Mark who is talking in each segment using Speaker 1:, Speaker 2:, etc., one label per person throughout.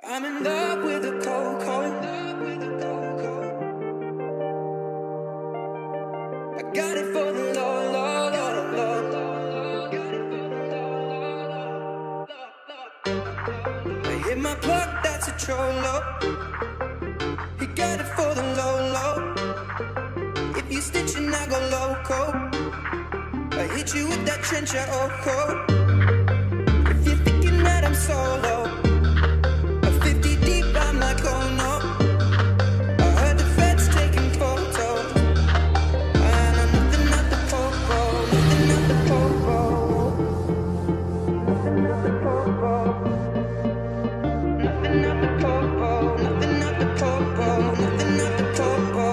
Speaker 1: I'm in love with a Coco. I got it for the low, low, low, low. I hit my plug, that's a trollo. He got it for the low, low. If you stitching, I go loco. I hit you with that trencher, oh, cold. If you're thinking that I'm solo, I'm like, oh no. I heard the feds taking photos. I know nothing at the Coco, nothing at the Coco. Nothing at the Coco. Nothing at the Coco, nothing at the Coco, nothing at the Coco.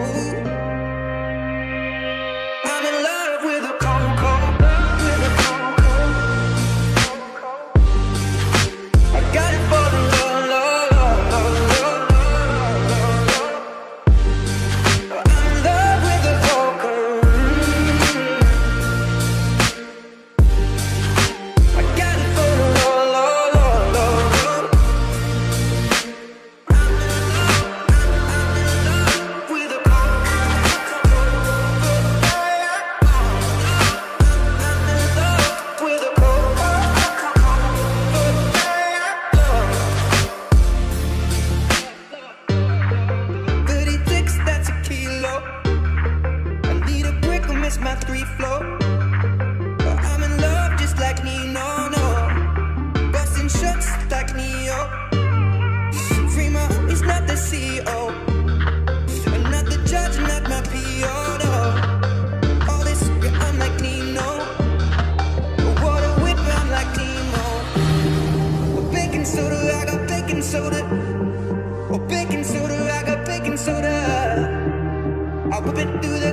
Speaker 1: I'm in love with a Coco, with a Coco. I got it for the love. My three flow, but I'm in love just like Nino, no. Busting shots like Neo. Free my homies, not the CEO. I'm not the judge, not my PO, no. All this, yeah, I'm like Nino. Water whip, I'm like Nemo. Oh, baking soda, I got baking soda. Oh, baking soda, I got baking soda. I whip it through the